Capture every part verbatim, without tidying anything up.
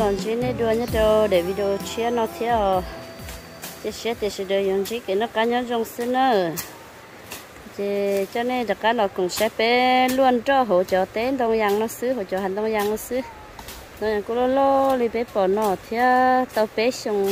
nó chỉ nên đua nhất đâu để video chia nó theo chỉ chia thì sẽ được dùng chỉ cái nó cá nhân trong xin nữa thì cho nên tất cả nó cũng sẽ bé luôn cho hỗ trợ tên đông yang nó xứ hỗ trợ hành đông yang nó xứ đông yang cũng lo lo đi bé bỏ nó theo tàu bé xong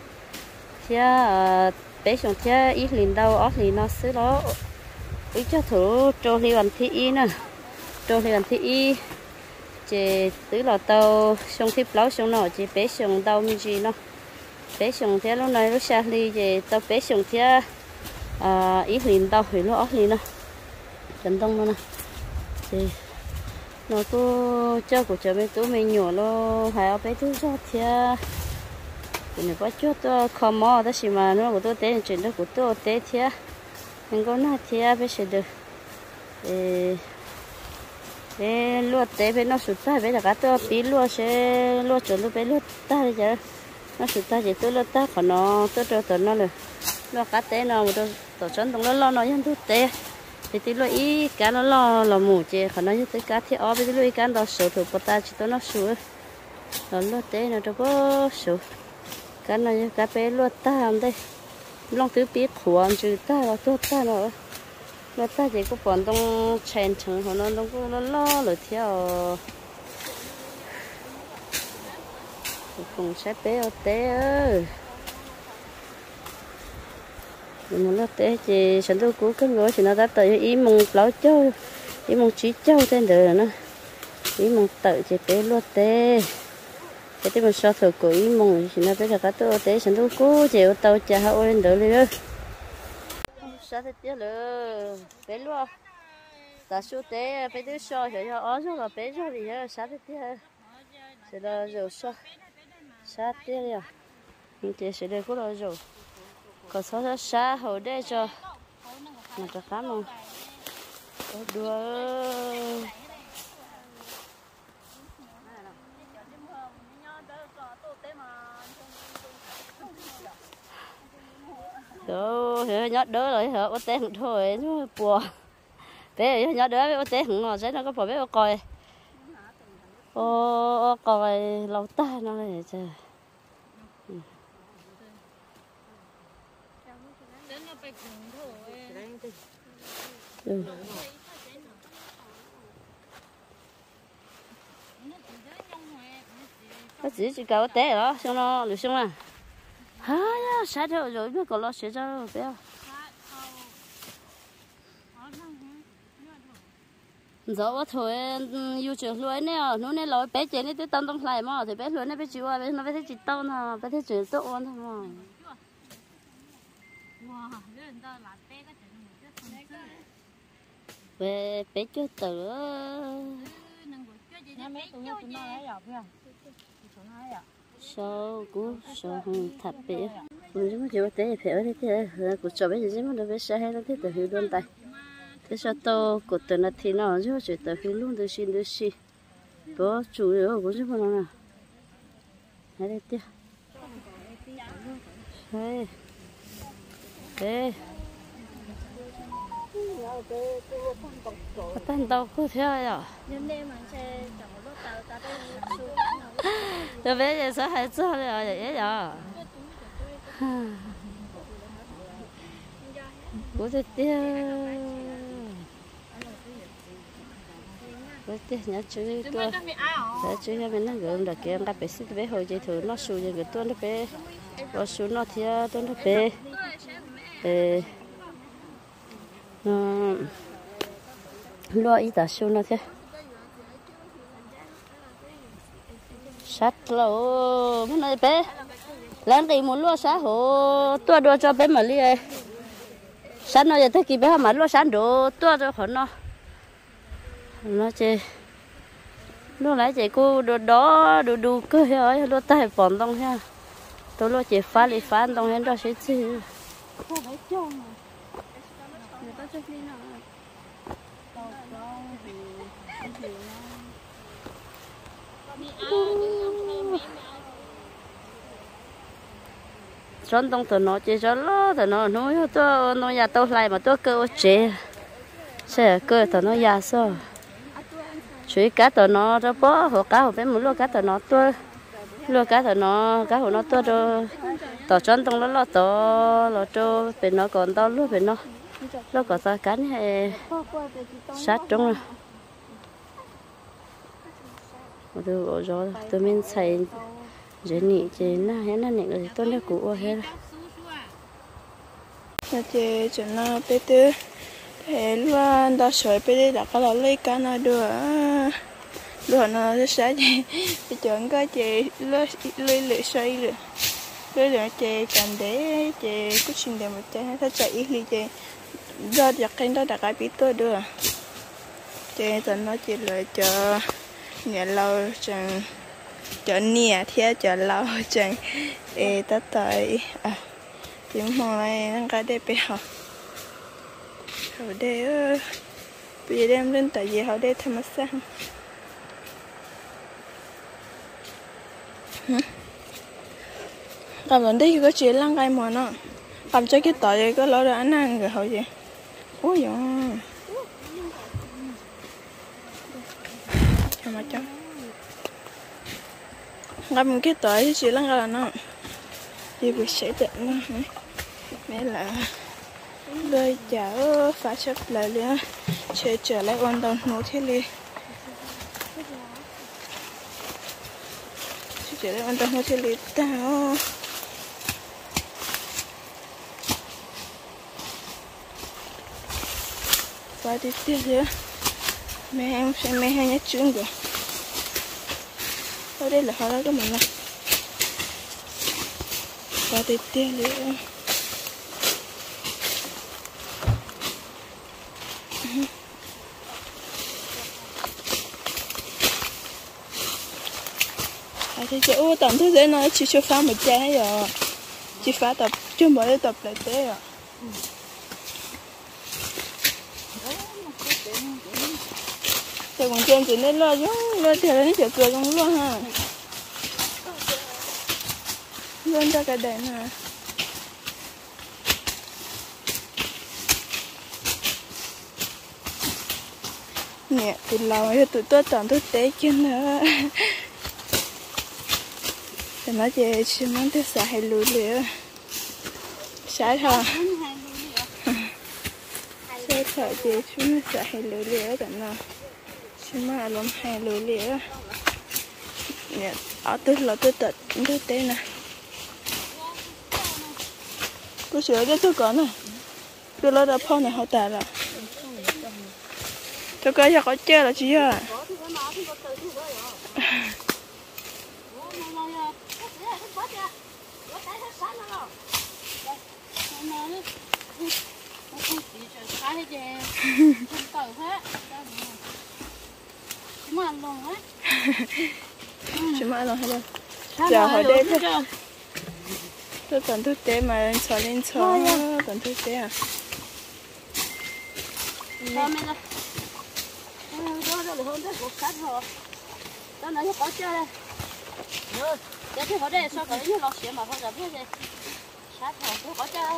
theo bé xong theo ít liền đâu ở thì nó xứ đó ít cho thử cho đi hoàn thị y nè cho đi hoàn thị y chỉ tứ là tàu xong tiếp lâu xong nó chỉ bé xong đâu như gì nó bé xong theo lúc này lúc xa đi thì tàu bé xong theo à ít liền đâu thì nó ở liền nó chân đông nó nè thì nó cứ cho của chờ bên túi mình nhỏ lo hay ở bên túi cho theo thì nó có chút tôi không mò đó xí mà nó của tôi té chuyện đó của tôi té theo mình có nói theo bây giờ được thì bé luộc té bé nó sụt ta bé là cá tôi bí luộc sẽ luộc chuẩn lúc bé luộc ta đi chứ nó sụt ta chỉ tôi luộc ta còn nó tôi cho tụi nó rồi luộc cá té nó một tôi tổ chấn tụi nó lo nó nhân tôi té thì tí luộc ý cá nó lo là mù chứ còn nó như tới cá thì ó bé tí luộc cá nó sụt thủ của ta chỉ tôi nó sụt nó luộc té nó đâu có sụt cá nó như cá bé luộc ta làm đây long tứ biết khoan chứ ta là tốt ta rồi nó ta chỉ có bọn đông chèn chừng họ nó đông có nó lo rồi theo cùng sẽ bé ở té ơi mình nó té chỉ sản xuất cũ cái người thì nó đã tới ý mong lão châu ý mong trí châu tên đời nó ý mong tự chỉ bé luôn té cái tí mình so thử của ý mong thì nó bé là cái tôi té sản xuất cũ chỉ tàu chả hao lên đỡ lên sao thế tiếc nữa bé luôn ta số té bé đứa so thì cho ó rồi là bé rồi thì sao thế tiếc sẽ là rồi so sao tiếc rồi nhưng thì sẽ được cũng là rồi còn sao nó xa hồi đây cho mà cho cá mà đua đó thì nhớ đỡ rồi hả có té thôi nó bùa bé nhớ đỡ có té nó sẽ nó có phải bé coi ô coi lâu ta nó này trời ừ. Nó chỉ chỉ cầu té đó xong nó được xong à hả sát rồi rồi nó còn lo sẽ ra rồi bé giờ thôi yêu trường luôn nè nó nè lối bé chơi nè tới tông tông lại mà thì bé luôn nè bé chịu à bé nó bé thấy chỉ tông à bé thấy chuyện tốt hơn thôi mà bé bé chưa tử sao cú sao thật bé mình mới chịu té phải ở đây thế cuộc trò bé gì mà nó bé sai hay nó thế từ từ luôn tay thế sao to cuộc từ nó thì nó chứ chỉ từ từ luôn từ xin từ xin bố chủ yếu của chúng nó nè hay đây tiếc hey hey có tan tàu cứ theo à tôi bé giờ sao hay sao rồi vậy giờ bố tôi tiếc bố tiếc nhớ chú tôi để chú cho mình nó gửi được kia các bé xích bé hồi chơi thử nó sùi cho người tôi nó bé có sùi nó thì tôi nó bé lo ít ta sùi nó thế sát lâu mấy này bé lên thì muốn lúa sát hồ tua đua cho bé mà đi sát nó giờ thấy kì bé mà lúa sát đồ tua cho họ nó nó chơi lúa lại chơi cô đồ đó đồ đồ cơ hơi lúa tay bòn đông ha tôi lúa chơi phá đi phá đông hết đó sẽ chi son tông tụi nó chơi cho lo tụi nó nói tôi nó nhà tôi lại mà tôi cơ chế sẽ cơ tụi nó nhà sao chuối cá tụi nó cho bó hồ cá hồ bé muốn lo cá tụi nó tôi lúa cá thì nó cá của nó to cho tỏ tròn tông nó lo to lo cho bên nó còn to lúa bên nó nó còn to cá này sát trong rồi rồi rồi tụi mình xài rồi nị chị na hết na nị rồi tôi đã cũ hết rồi chị cho nó bé tư thế luôn đó sợi bé đi đặt cái là lấy cá nó đưa đưa nó sẽ chị chị chọn cái chị lấy lấy lấy xoay rồi lấy rồi chị cần để chị cứ xin để một tráiถ้าchạy ít thì chị do đặt cái đó đặt cái bí tôi đưa chị tận nó chị lại cho nhà lâu chẳng cho nia theo cho lâu chẳng để tất tới à tiếng mong này đang cái để bé học học để bây giờ đem lên tại vì họ để tham gia cầm lên đây có chuyện lăng cái mà nó cầm cho cái tỏi có lỡ ăn ăn rồi hỏi gì ôi giời cho mà cho cầm cái tỏi thì chuyện lăng cái nó thì bị sẽ định nó mẹ là đời chở phá chấp lại nữa chơi trở lại ôn đồng nấu thế li trở lại ôn đồng nấu thế li tao và đi tiếp nữa mẹ em sẽ mẹ hay nhát trứng rồi ở đây là họ đã có mình này và đi tiếp nữa thì chị ô tầm thứ thế nó chỉ cho phá một trái rồi chỉ phá tập chưa mới tập lại thế à thì còn trên chỉ nên lo giống lo thì nó chở cười trong luôn ha luôn cho cái đèn ha nè từ lâu rồi tụi tôi toàn tôi té chân nữa thì nó về chỉ muốn tới xả hay lúa lửa xả thôi xả thôi về chúng nó xả hay lúa lửa tận nào chúng mà làm hay lúa lửa nè ở tôi là tôi tật tôi té nè tôi sửa cho tôi có này tôi lo đã phong này họ tả rồi tôi coi cho có chơi là chỉ à chúng ăn luôn hay đâu giờ hồi đây tôi tôi toàn thức tế mà lên xóa lên xóa toàn thức tế à đó đó là hôm đó cuộc sát họ đó nói có chơi đây rồi để cái họ đây sao cái như lọt xỉa mà không gặp cái gì sát họ cũng có chơi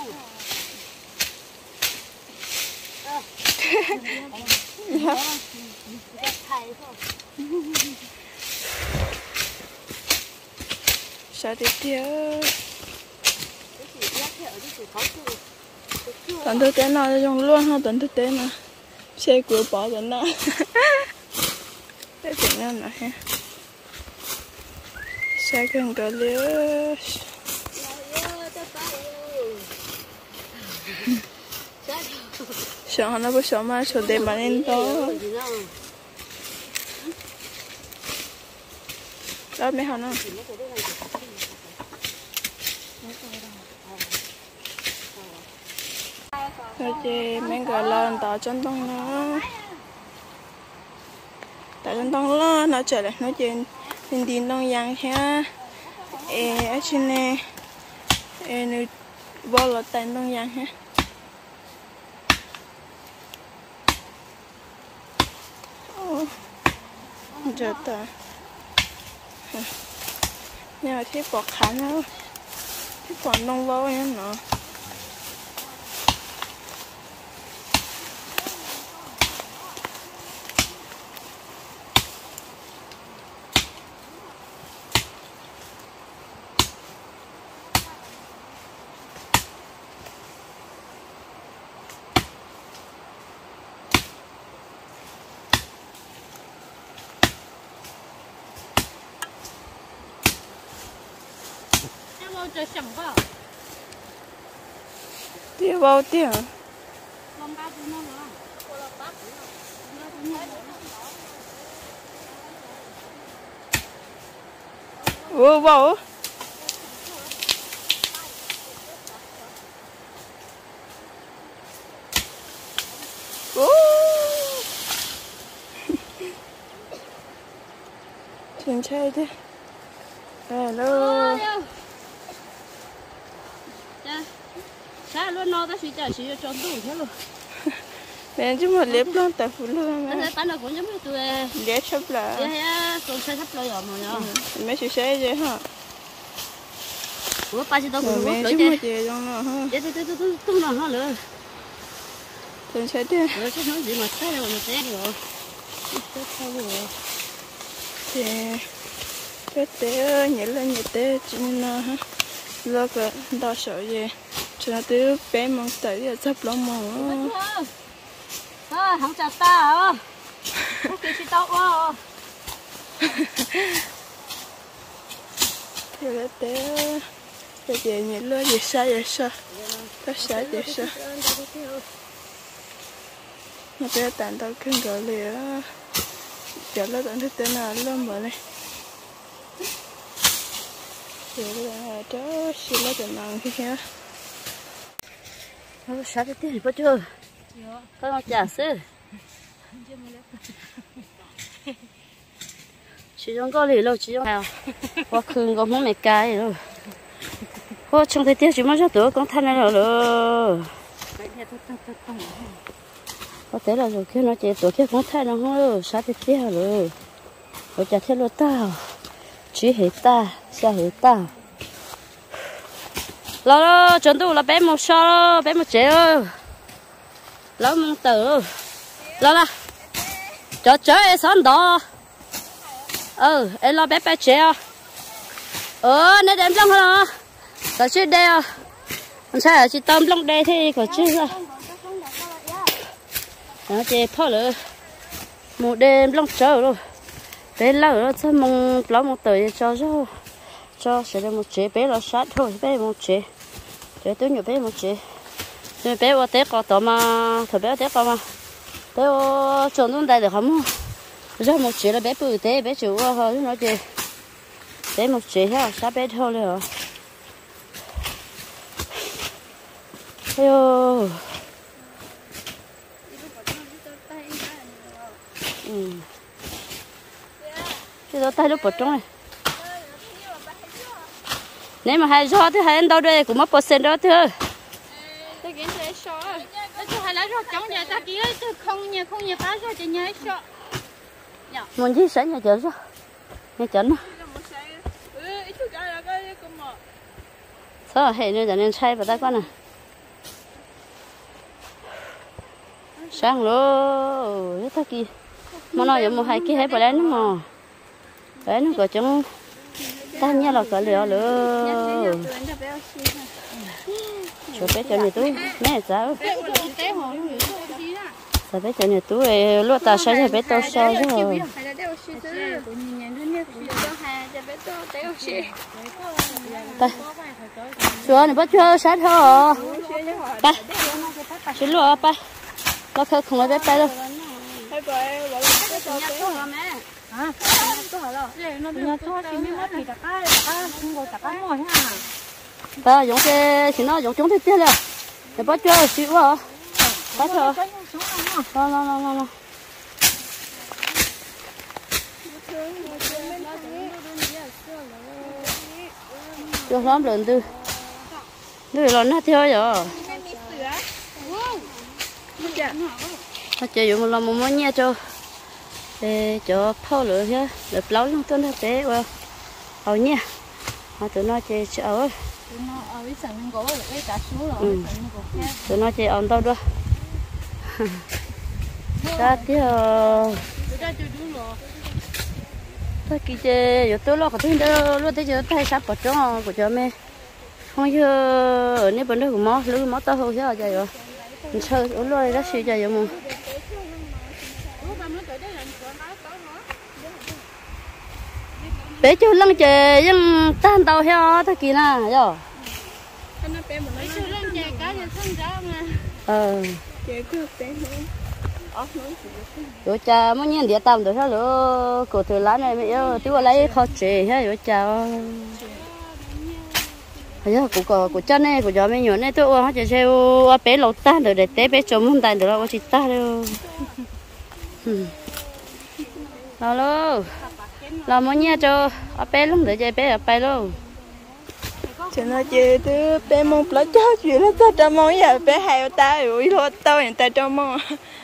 sao tiếp theo tận thực tế nào dùng luôn ha tận thực tế nào xe của bỏ tận nào để chỉnh lên này ha xe cần cả lứa sợ nó có sợ mà sợ đẹp mà nên to đó mấy hòn nó rồi chị mấy cái lên tàu chân tông nó tàu chân tông nó nó trở lại nó trên trên tin đông giang ha ê ở trên này ê nó vô là tên đông giang ha giờ ta nhưng mà thấy bọt khá nữa thấy còn đông vô nữa nọ tiêu bao tiêu ô bao ô chuyện chơi thế hello sao luôn nó ta suy trả suy cho đủ thế luôn mẹ chứ mà liếp luôn tại phụ luôn mà bán được cũng giống như tụi liếp sắp là yeah còn xây sắp rồi mà nhở mẹ suy xe vậy hả ủa ba chỉ tao cũng mẹ lỗi chứ chứ mà chị trong nó hả vậy thì tôi tôi tôi tôi nó nữa chuyện chơi thế rồi chứ nói gì mà sai rồi mà té rồi té sao rồi thì té té nhảy lên nhảy té chỉ nó hả lo cái đau sợ gì cho nó tới bé mong tới giờ sắp lắm mà à không chặt ta à cái gì tao à thì là té cái gì nhảy lên gì sai vậy sao có sai vậy sao nó bé tàn tao kinh gọi liền giờ nó tận thức tên nào luôn mà này giờ là đó xin nó tận nào thế kia nó sát cái tiền bao chưa có một trả sư chỉ trong có lì lâu chỉ trong nào qua khương có muốn mẹ cái rồi qua trong thời tiết chỉ muốn cho tuổi con thân này rồi có thể là rồi khi nó chỉ tuổi kia cũng thay nó không rồi sát cái tiết rồi rồi chả theo luật tao chỉ hết ta sao hết ta lo lo chuẩn đủ là bé một sao bé một chế ơi lo mong tử lo lo cho chơi em sống đó ừ em lo bé bé chế à ờ nên đem lông hả có chứ đây à không sao chỉ tôm lông đây thì có chứ à nó chế phơi nữa một đêm lông chờ rồi bé lâu rồi sao mong lo mong tử cho cho cho sẽ là một chế bé là sát thôi bé một chế chế tôi nhiều bé một chế chế bé ở té có tao mà thôi bé té có mà bé ở trốn trong đây được không ra một chế là bé bự té bé chịu hơi nó chế bé một chế ha sát bé thôi rồi ayo ừ cái đó tay nó bật trong này nếu mà hai gió thì hai anh đâu đây cũng mất percent đó thôi tôi kiến thấy sợ tôi hay là rồi trong nhà ta kia tôi không nhà không nhà phá rồi thì nhà sợ muốn gì sẽ nhà chợ sao nhà chợ nó sao hệ nên nên xây vào tay con này sáng luôn rất thắc kỳ mà nói giống một hai cái hết vào đấy nó mà đấy nó có trong ta nhớ là có lửa lửa cho bé cho này túi mẹ sao sao bé cho này túi lúc ta sai bé to sao rồi đây chúa này bắt chúa sát thôi đây xin lỗi ba nó không không lấy bé tay đâu ta dùng cái thì nó dùng chúng thế là để bắt chơi xíu à bắt thôi lo lo lo lo lo chưa lắm lần tư đây là nó theo rồi nó chơi dùng một lần một món nha cho để cho phao lửa chứ để lâu luôn tôi nó té vào hầu nha mà tụi nó chơi chợ tụi nó chơi ổn đâu đó ra tiếp tôi kia chơi tôi lo cái thứ đó lo tới giờ thay sắp bỏ trống của cho mẹ không chứ ở nơi bên đó cũng mó lưới mó to hơn chứ giờ rồi mình sơ ở lôi đó suy giờ mà bé chú lăng chè nhưng tan tàu heo thế kia nè rồi nó bé một Mấy chú lên chè cá thì thân ra mà. ờ chè cứ bé nữa ớt nữa rồi cha mới nhìn địa tầm được sao nữa cổ từ lá này mẹ yêu tiêu lấy kho chè ha rồi cha bây giờ cụ có cụ chân này cụ cho mấy nhỏ này tôi uống hết chè chè bé lẩu tan được để té bé chồng không tan được đâu chỉ ta đâu alo là muốn nha cho bé lắm để chơi bé ở bay luôn cho nó chơi từ bé mông lá cho chuyện là tao cho mông giờ bé hay ta rồi thôi tao hiện tại cho mông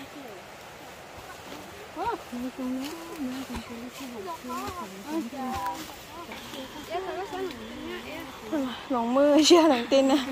lòng mưa chưa lòng tin nè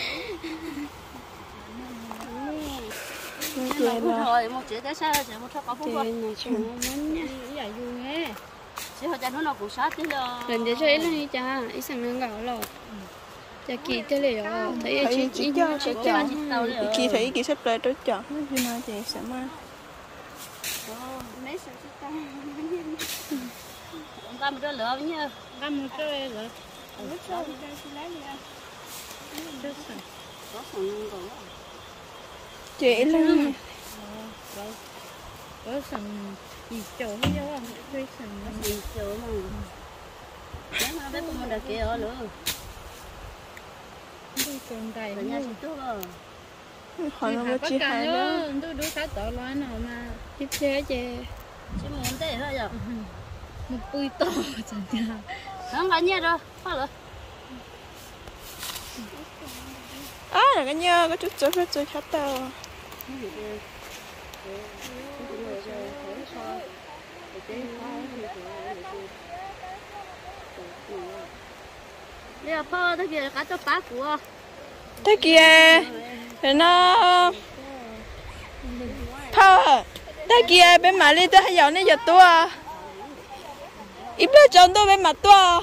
chơi thôi một chuyện tới sao chơi một thóc có phúc chơi Dạ dù nghe. chỉ hồi cha nó nó cũng sát tí lo Lần để cho ít lên đi cha, ít sang nâng gạo lọ. Cha kỳ tới liệu, thấy thấy chị chỉ chị cho sẽ chọn tàu đi khi thấy kỳ sắp lại tôi chọn như nào thì sẽ mà mấy sự ta. ông ta một đứa lửa với nhau Ba một chơi rồi. Lúc sau thì ta sẽ lấy đi. Rất sẵn. có phần còn chị lên Có sẵn gì chỗ hết đâu, thuê sẵn. gì chỗ mà nếu mà bé con mình đã kia ở nữa Đi trồng đầy là nhà chị tốt rồi họ nó có chi hai nữa Tôi đối khá tỏ loa nào mà tiếp thế chè. chỉ muốn thế thôi giờ Một bùi to chẳng chà. không là nha rồi phát rồi à là cái nhơ có chút chỗ rất chơi khát tao bây giờ phơ thế kia cả cho cá của thế kia rồi nó thơ thế kia bên mà đi tới hay giờ nó giờ tua ít bữa chọn tôi bên mặt tua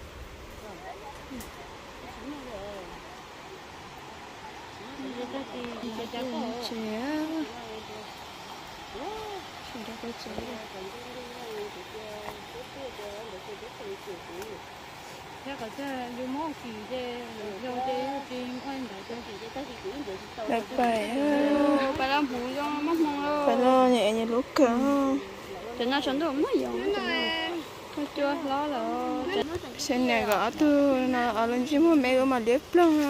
Thế có thể dù mô kỳ chè, dù chè chuyên khoanh đại cho kỳ chè tới kỳ quyến được. đẹp vậy Bà làm phụ cho mắc mong đâu. phải lo nhẹ như lúc cơ Chị nó sống được mấy dòng. Thôi chưa, lo là. sen này gõ tu nó ở lên chim mà mẹ mà đẹp lắm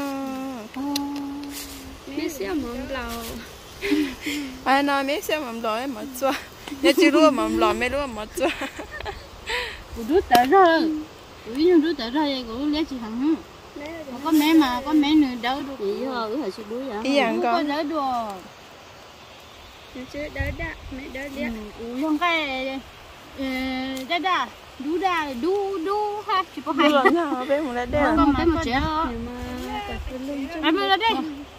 Mẹ sẽ mượn lầu. ai nói mẹ xem mầm lò em mà chua nhà chị luôn mầm lò mẹ luôn mà chua Cô đứa tới rồi. Ủa nhưng đứa tới rồi cô lấy chị thằng. Có mẹ mà, có mẹ nữa đâu được. gì thôi cứ hồi xưa đuối vậy ý dạng Có con đỡ đùa. Chứ đỡ đã, mẹ đỡ đĩa. Ủa không cái đỡ đã. Đu đà, đu đu ha, chỉ có hai. đưa lần nào bé một lần đây à Con bé một trẻ thôi. Ai bây giờ đây.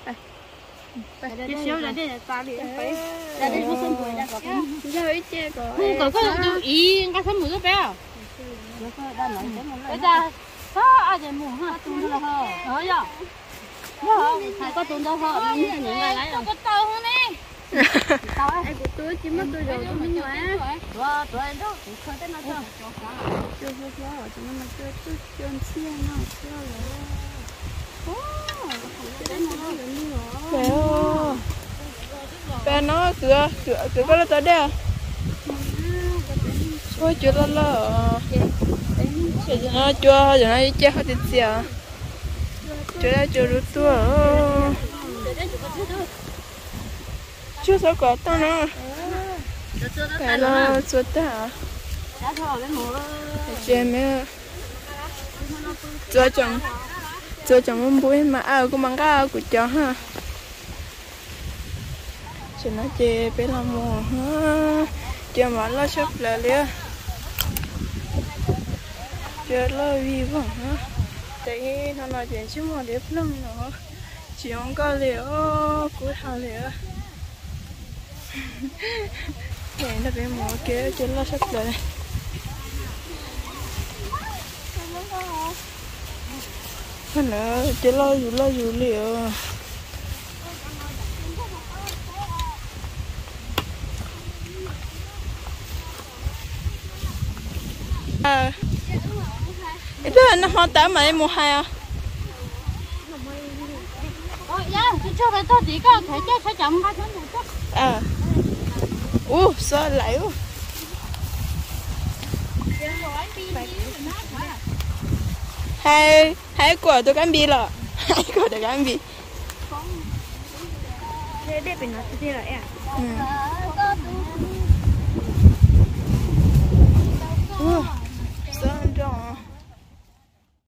Đi xíu là đây là ta đi phải. ra đây có sân tuổi ra có cái Giờ ít chè có. Không có có được ý, cái sân mũi bé à? bây giờ có ai để mua ha tụi nó thôi thôi giờ hay có tụi đâu thôi những những người lấy rồi Có tàu không nè? tao ấy Ai của tôi chỉ mất tôi rồi tôi mới nhỏ á. tụi tụi em đó tụi khơi tới nó thôi Chưa chưa chưa rồi chúng nó mà chưa tôi chưa xiên nó chưa rồi. bé ơi bé nó cửa cửa cửa có là tới đây à ôi chưa là là nó chưa giờ nó chết hết tiệt à chưa là chưa được tua chưa sao có tao nữa bé nó chưa ta đã thôi cái mùa chị mẹ chưa chồng chưa chồng muốn bùi mà ao cũng mang cái ao của chó ha chị nói chị bé làm mùa ha chị mà lo sắp lại liền chưa lo vi vọng ha tại nó nói chuyện chứ mà đẹp lắm nữa chị không có liệu cuối thằng liệu vậy nó bé mùa kia chị lo sắp lại cái nữa chị lo dù lo dù liệu à Itu nó họ tao mà em mua hai à? Ôi dạ, tôi cho cái tôi chỉ có thể cho sẽ chậm hai tháng nữa chứ. À. Ủa, sao lại ủa? Hai hai quả tôi cắn bì rồi. Hai quả tôi cắn bì. Thế để bên nó thế là em. Ừ.